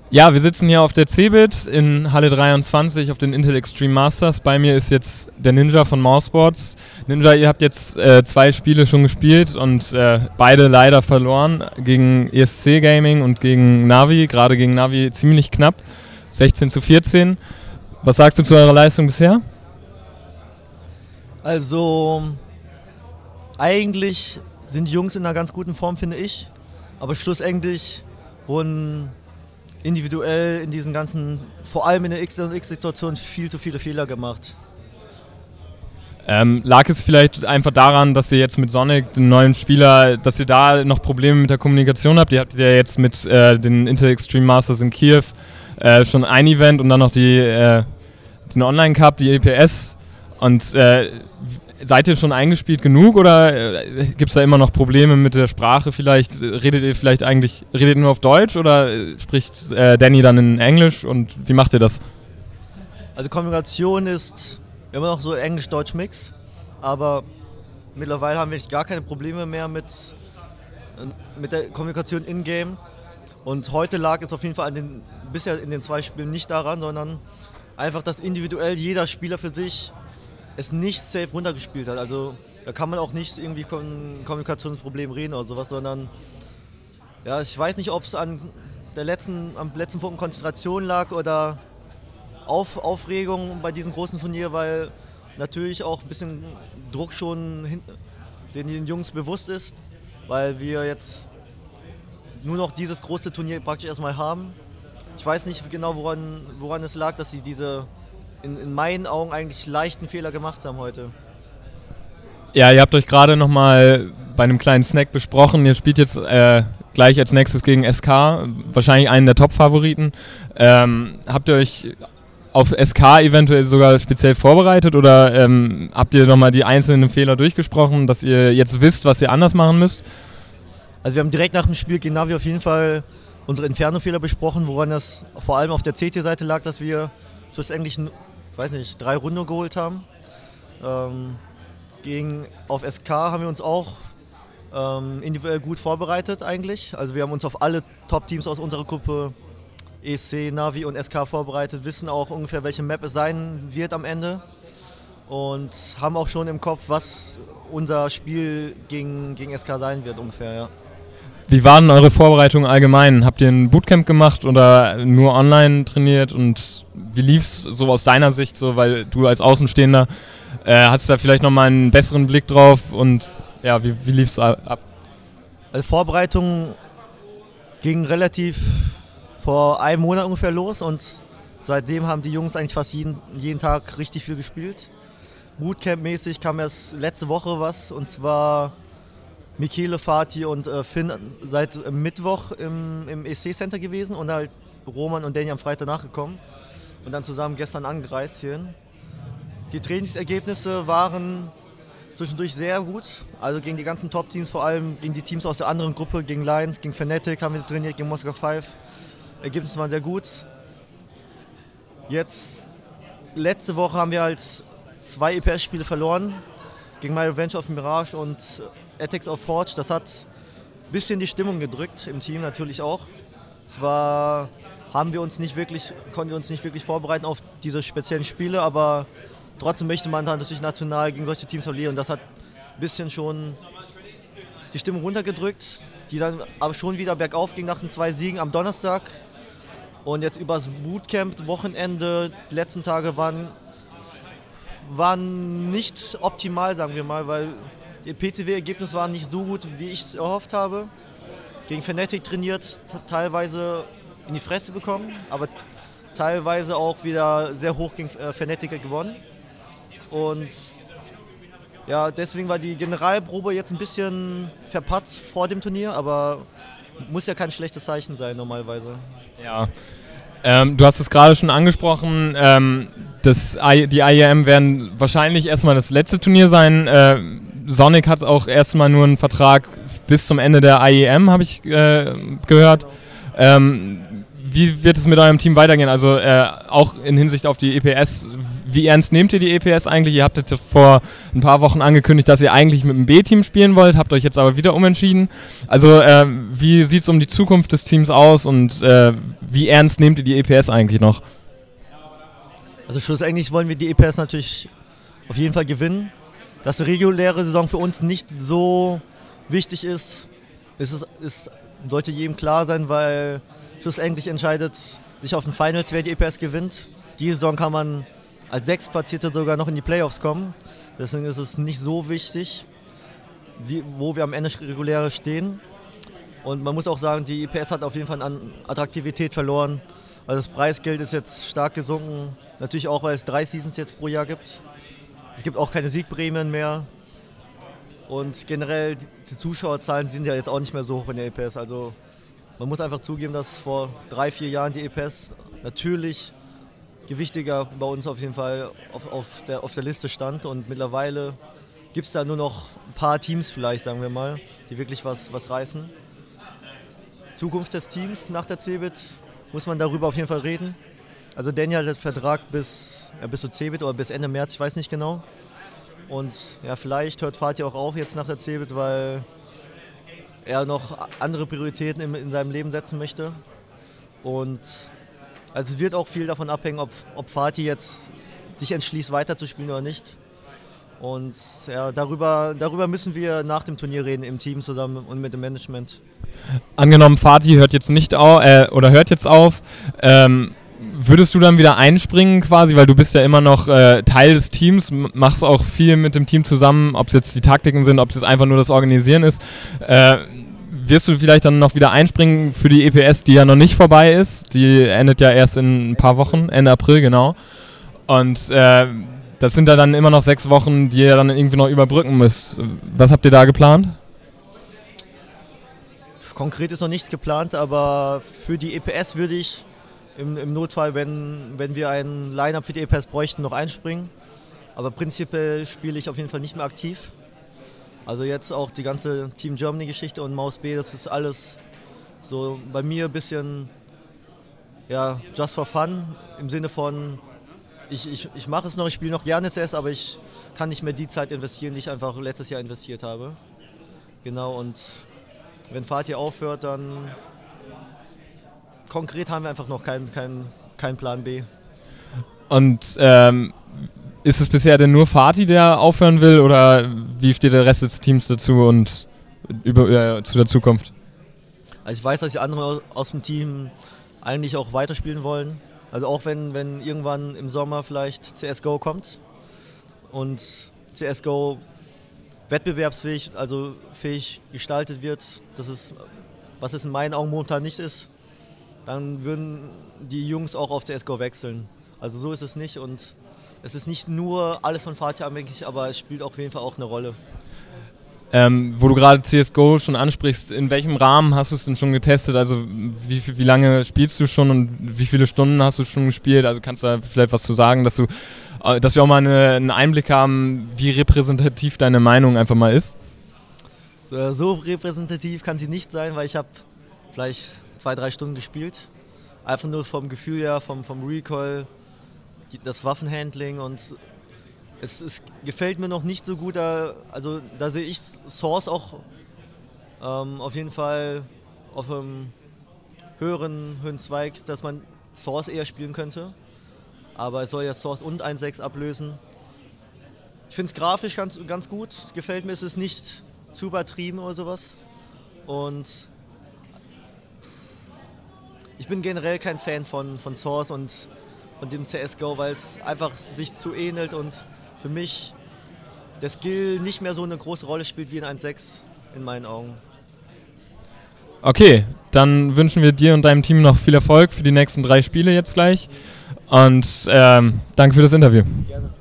Ja, wir sitzen hier auf der CeBIT in Halle 23 auf den Intel Extreme Masters. Bei mir ist jetzt der Ninja von Mousesports. Ninja, ihr habt jetzt 2 Spiele schon gespielt und beide leider verloren gegen ESC Gaming und gegen Navi. Gerade gegen Navi ziemlich knapp, 16:14. Was sagst du zu eurer Leistung bisher? Also, eigentlich sind die Jungs in einer ganz guten Form, finde ich. Aber schlussendlich wurden individuell in diesen ganzen, vor allem in der X-Situation, viel zu viele Fehler gemacht. Lag es vielleicht einfach daran, dass ihr jetzt mit Sonic, den neuen Spieler, dass ihr da noch Probleme mit der Kommunikation habt? Ihr habt ja jetzt mit den Intel Extreme Masters in Kiew schon ein Event und dann noch den Online-Cup, die EPS. Und seid ihr schon eingespielt genug oder gibt es da immer noch Probleme mit der Sprache vielleicht? Redet ihr nur auf Deutsch oder spricht Danny dann in Englisch und wie macht ihr das? Also Kommunikation ist immer noch so Englisch-Deutsch-Mix, aber mittlerweile haben wir gar keine Probleme mehr mit der Kommunikation in-game. Und heute lag es auf jeden Fall bisher in den 2 Spielen nicht daran, sondern einfach, dass individuell jeder Spieler für sich es nicht safe runtergespielt hat. Also da kann man auch nicht irgendwie von Kommunikationsproblemen reden oder sowas, sondern ja, ich weiß nicht, ob es am letzten Punkt Konzentration lag oder Aufregung bei diesem großen Turnier, weil natürlich auch ein bisschen Druck schon den Jungs bewusst ist, weil wir jetzt nur noch dieses große Turnier praktisch erstmal haben. Ich weiß nicht genau, woran es lag, dass sie diese in meinen Augen eigentlich leichten Fehler gemacht haben heute. Ja, ihr habt euch gerade nochmal bei einem kleinen Snack besprochen. Ihr spielt jetzt gleich als nächstes gegen SK, wahrscheinlich einen der Top-Favoriten. Habt ihr euch auf SK eventuell sogar speziell vorbereitet oder habt ihr nochmal die einzelnen Fehler durchgesprochen, dass ihr jetzt wisst, was ihr anders machen müsst? Also wir haben direkt nach dem Spiel gegen Navi auf jeden Fall unsere Inferno-Fehler besprochen, woran das vor allem auf der CT-Seite lag, dass wir schlussendlich 3 Runden geholt haben. Auf SK haben wir uns auch individuell gut vorbereitet eigentlich. Also wir haben uns auf alle Top-Teams aus unserer Gruppe ESC, Navi und SK vorbereitet, wissen auch ungefähr, welche Map es sein wird am Ende und haben auch schon im Kopf, was unser Spiel gegen SK sein wird ungefähr, ja. Wie war denn eure Vorbereitung allgemein? Habt ihr ein Bootcamp gemacht oder nur online trainiert und wie lief es so aus deiner Sicht, so, weil du als Außenstehender hast da vielleicht nochmal einen besseren Blick drauf und ja, wie lief es ab? Also Vorbereitung ging relativ vor einem Monat ungefähr los und seitdem haben die Jungs eigentlich fast jeden Tag richtig viel gespielt. Bootcamp-mäßig kam erst letzte Woche was und zwar Michele, Fatih und Finn seit Mittwoch im ESC-Center gewesen und halt Roman und Danny am Freitag nachgekommen und dann zusammen gestern angereist hierhin. Die Trainingsergebnisse waren zwischendurch sehr gut, also gegen die ganzen Top-Teams, vor allem gegen die Teams aus der anderen Gruppe, gegen Lions, gegen Fnatic haben wir trainiert, gegen Moskau 5. Ergebnisse waren sehr gut. Jetzt, letzte Woche haben wir halt 2 EPS-Spiele verloren, gegen My Revenge auf Mirage und Ethics of Forge. Das hat ein bisschen die Stimmung gedrückt, im Team natürlich auch. Zwar konnten wir uns nicht wirklich vorbereiten auf diese speziellen Spiele, aber trotzdem möchte man dann natürlich national gegen solche Teams verlieren. Und das hat ein bisschen schon die Stimmung runtergedrückt, die dann aber schon wieder bergauf ging nach den 2 Siegen am Donnerstag. Und jetzt übers Bootcamp-Wochenende, die letzten Tage waren nicht optimal, sagen wir mal, weil die PCW-Ergebnisse waren nicht so gut, wie ich es erhofft habe. Gegen Fnatic trainiert, teilweise in die Fresse bekommen, aber teilweise auch wieder sehr hoch gegen Fnatic gewonnen. Und ja, deswegen war die Generalprobe jetzt ein bisschen verpatzt vor dem Turnier, aber muss ja kein schlechtes Zeichen sein normalerweise. Ja, du hast es gerade schon angesprochen, die IEM werden wahrscheinlich erstmal das letzte Turnier sein. Sonic hat auch erstmal nur einen Vertrag bis zum Ende der IEM, habe ich gehört. Wie wird es mit eurem Team weitergehen? Also auch in Hinsicht auf die EPS, wie ernst nehmt ihr die EPS eigentlich? Ihr habt jetzt vor ein paar Wochen angekündigt, dass ihr eigentlich mit dem B-Team spielen wollt, habt euch jetzt aber wieder umentschieden. Also wie sieht es um die Zukunft des Teams aus und wie ernst nehmt ihr die EPS eigentlich noch? Also schlussendlich wollen wir die EPS natürlich auf jeden Fall gewinnen. Dass eine reguläre Saison für uns nicht so wichtig ist, sollte jedem klar sein, weil schlussendlich entscheidet sich auf den Finals, wer die EPS gewinnt. Diese Saison kann man als Sechstplatzierter sogar noch in die Playoffs kommen. Deswegen ist es nicht so wichtig, wo wir am Ende reguläre stehen. Und man muss auch sagen, die EPS hat auf jeden Fall an Attraktivität verloren. Also das Preisgeld ist jetzt stark gesunken. Natürlich auch, weil es 3 Seasons jetzt pro Jahr gibt. Es gibt auch keine Siegprämien mehr. Und generell, die Zuschauerzahlen sind ja jetzt auch nicht mehr so hoch in der EPS. Also man muss einfach zugeben, dass vor 3-4 Jahren die EPS natürlich gewichtiger bei uns auf jeden Fall auf der Liste stand. Und mittlerweile gibt es da nur noch ein paar Teams vielleicht, sagen wir mal, die wirklich was reißen. Zukunft des Teams nach der CeBIT, muss man darüber auf jeden Fall reden. Also Daniel hat den Vertrag bis zur CeBIT oder bis Ende März, ich weiß nicht genau. Und ja, vielleicht hört Fatih auch auf jetzt nach der CeBIT, weil er noch andere Prioritäten in seinem Leben setzen möchte. Und also es wird auch viel davon abhängen, ob Fatih jetzt sich entschließt, weiterzuspielen oder nicht. Und ja, darüber müssen wir nach dem Turnier reden, im Team zusammen und mit dem Management. Angenommen, Fatih hört jetzt nicht auf, hört jetzt auf. Würdest du dann wieder einspringen quasi, weil du bist ja immer noch Teil des Teams, machst auch viel mit dem Team zusammen, ob es jetzt die Taktiken sind, ob es jetzt einfach nur das Organisieren ist. Wirst du vielleicht dann noch wieder einspringen für die EPS, die ja noch nicht vorbei ist? Die endet ja erst in ein paar Wochen, Ende April, genau. Und das sind ja dann immer noch 6 Wochen, die ihr dann irgendwie noch überbrücken müsst. Was habt ihr da geplant? Konkret ist noch nichts geplant, aber für die EPS würde ich im Notfall, wenn wir ein Line-Up für die EPS bräuchten, noch einspringen. Aber prinzipiell spiele ich auf jeden Fall nicht mehr aktiv. Also jetzt auch die ganze Team Germany-Geschichte und Maus B, das ist alles so bei mir ein bisschen ja, just for fun. Im Sinne von, ich mache es noch, ich spiele noch gerne CS, aber ich kann nicht mehr die Zeit investieren, die ich einfach letztes Jahr investiert habe. Genau, und wenn Fatih aufhört, dann konkret haben wir einfach noch keinen Plan B. Und ist es bisher denn nur Fatih, der aufhören will, oder wie steht der Rest des Teams dazu und zu der Zukunft? Also ich weiß, dass die anderen aus dem Team eigentlich auch weiterspielen wollen. Also auch wenn irgendwann im Sommer vielleicht CSGO kommt und CSGO wettbewerbsfähig, also fähig gestaltet wird, was es in meinen Augen momentan nicht ist, dann würden die Jungs auch auf CSGO wechseln. Also so ist es nicht und es ist nicht nur alles von Fatih abhängig, aber es spielt auf jeden Fall auch eine Rolle. Wo du gerade CSGO schon ansprichst, in welchem Rahmen hast du es denn schon getestet? Also wie lange spielst du schon und wie viele Stunden hast du schon gespielt? Also kannst du da vielleicht was zu sagen, dass wir auch mal einen Einblick haben, wie repräsentativ deine Meinung einfach mal ist? So repräsentativ kann sie nicht sein, weil ich habe vielleicht 2-3 Stunden gespielt. Einfach nur vom Gefühl her, vom Recoil, das Waffenhandling und es gefällt mir noch nicht so gut. Also da sehe ich Source auch auf jeden Fall auf einem höheren Zweig, dass man Source eher spielen könnte. Aber es soll ja Source und 1.6 ablösen. Ich finde es grafisch ganz gut, gefällt mir, es ist nicht zu übertrieben oder sowas. Und ich bin generell kein Fan von Source und dem CSGO, weil es einfach sich zu ähnelt und für mich der Skill nicht mehr so eine große Rolle spielt wie in 1.6 in meinen Augen. Okay, dann wünschen wir dir und deinem Team noch viel Erfolg für die nächsten 3 Spiele jetzt gleich und danke für das Interview. Gerne.